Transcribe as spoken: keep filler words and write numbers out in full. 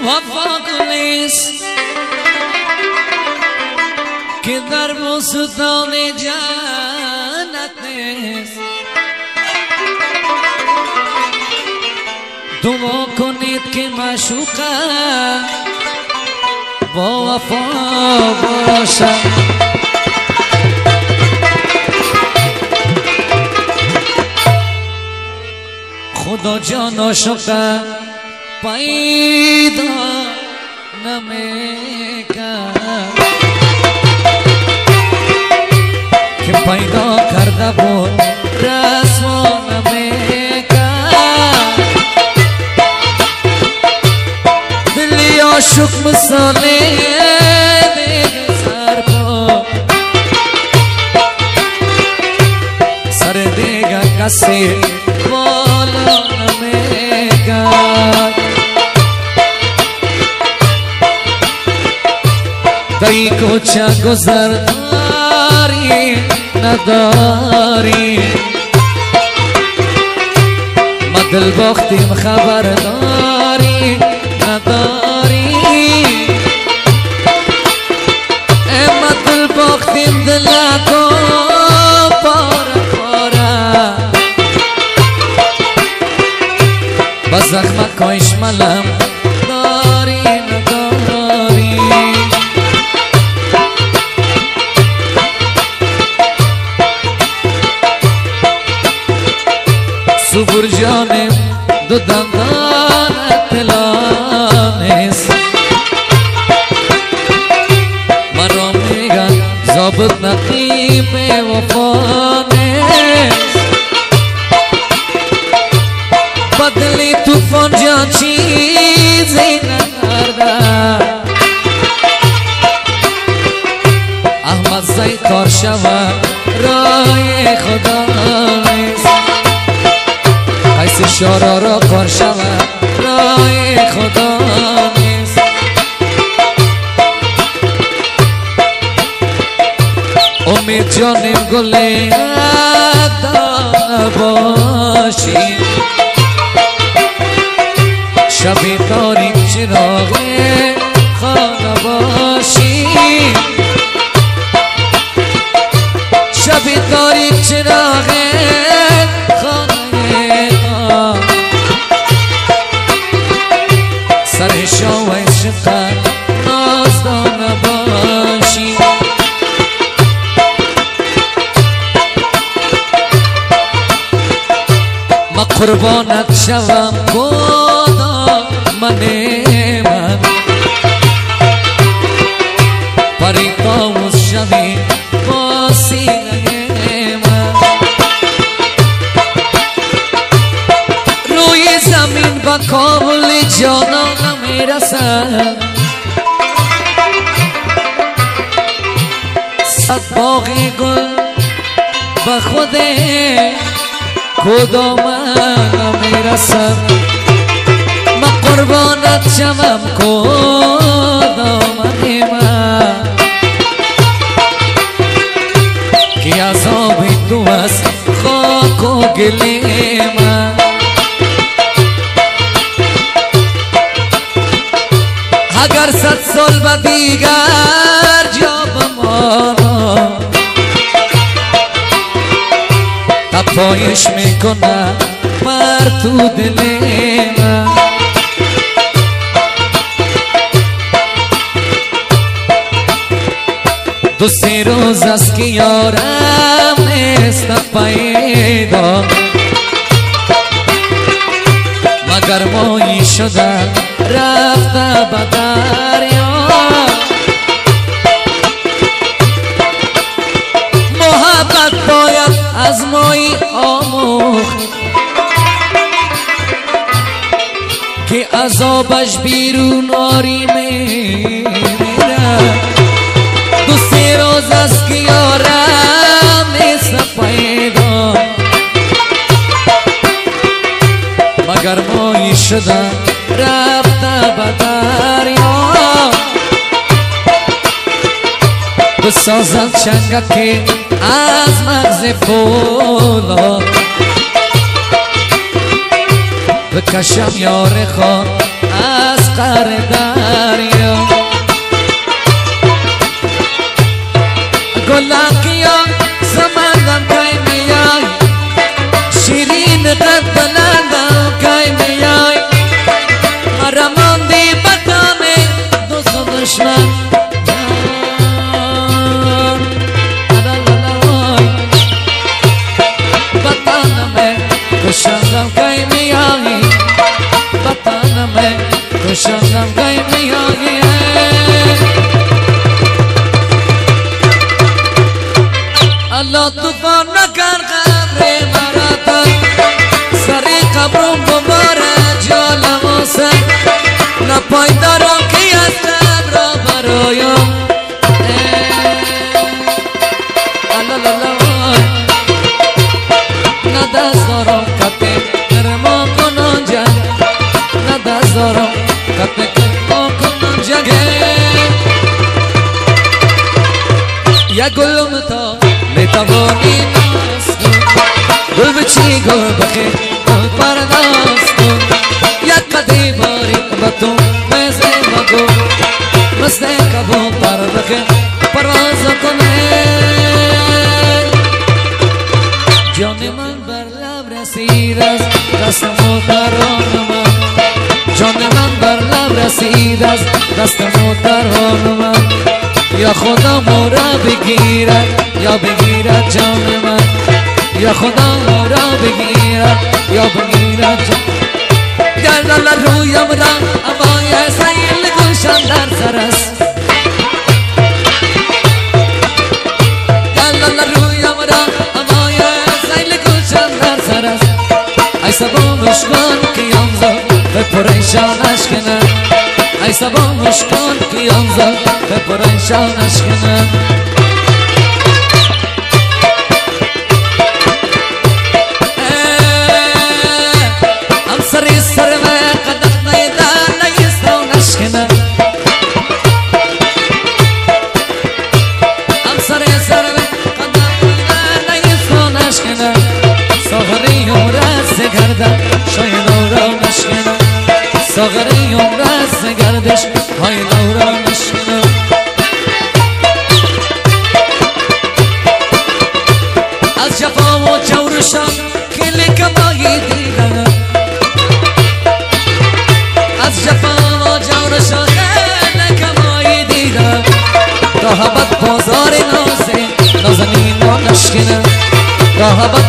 موفق نیست که در بستان جنت نیست. دعا کنید که معشوقم با وفا باشم. خدا جان عاشقم پیدا نمیکرد که پیدا کرده بود رسوا نمیکرد. دلی عاشق مثالی دیگه سر کن سر دیگه کسی بالا نمیکرد. دایی کوچه گذر داری نداری ما دل باختیم خبر داری نداری ما دل باختیم دلکو پاره پاره با زخمکایش ملم داری نداری. صبر جانم دو دندان اطلانست مرا میگن ضابط نقیب وفانست. بدلی توفان جان چیزی نکرده احمد زی کار شود رای خدا نیست. قیس شارا را کار شود رای خدا نیست. امید جانم گلی باشی شبی تاریک چراغ خانه باشی شبی تاریک چراغ خانه سر شاوی شفر نازدانه باشی. ما قربانت شوم خدا من من پری طاووس شوی با سینه من روی زمین با کابل جانان نمیرسد صد باغی گل به خود کدام نمیرسد. ما قربانت شوم کدام من که عذاب تو از خاک و گلی من. اگر صد سال به دیگر جا بمانم تپایش میکنم بر تو دل من. دو سه روز است که یارم نیست پیدا مگر مایی شده رفته به دریا. محبت باید از مایی آموخت که عذابش بیرون آری میره. دو سه روز است که یارم نیست پیدا مگر مایی شده رفته به دریا. بسازد چنگکی از مغز فولاد بکشم یار خود از قعر دریا گلکیا زمندم کی میای شیرین قد بلندم کی میای مرماندی بطانه دوست و دشمن بطانمه کشندم کی میای بطانمه کشندم کی میای الله طوفان نکن قبر مرا سری قبرم بباره جالم و سر نپایدارم که از قبر برایم ندست دارم کته کرما کنم جنگ ندست دارم کته کرما کنم جنگ یا گلم تا میتوانی ناز کن گل بچی گل بخیر گل پرداز کن یک قدی باری با تو میزه مگو مسته کبو پر بخیر پرواز کنه جان من بر لب رسید از دست مدران من جان من بر لب رسید از دست مدران من یا خدا مورا بگیرد یا بگیرد جان من یا خدا مورا بگیرد یا بگیرد جان گردال رویم را امای سیل گوشم در سر است گردال رویم را امای سیل گوشم در سر است ای سبا مشکان که یانزا به پریشانش کنه ای سبا مشکان که یانزا به پریشانش کنه سری سر و قدق نیدن نگیستانش کنه ام سری سر و قدق نیدن نگیستانش کنه ساغری عمرت گردن شای نورا نشکنه ساغری عمرت گردش های نورا نشکنه از جفا و جورشم کلی کمایی دیدن از جفا و جورشم کلی کمایی دیدن راهبت بازار نازه نازنین و نشکنه راهبت